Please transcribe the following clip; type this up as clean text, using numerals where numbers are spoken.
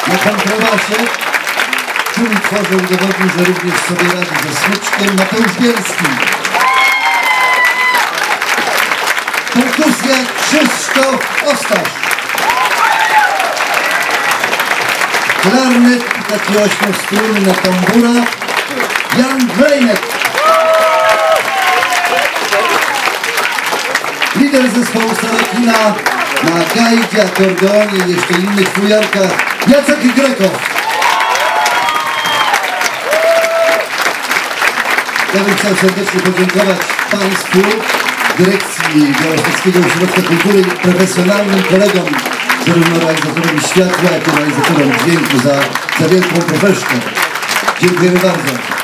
Na kontrabasie czuli tworze udowodnił, że również sobie radzi ze smyczkiem Mateusz Bielski. Perkusja Krzysztof Ostasz. Klarnet i taki ośmiostrunny na tambura Jan Grejnek. Lider zespołu Salekina na gajdzie, akordeonie i jeszcze innych fujarkach Jacek Grekow. Ja bym chciał serdecznie podziękować Państwu, dyrekcji Białostockiego Ośrodka Kultury, profesjonalnym kolegom, zarówno realizatorowi światła, jak i realizatorom dźwięku za wielką profeszkę. Dziękujemy bardzo.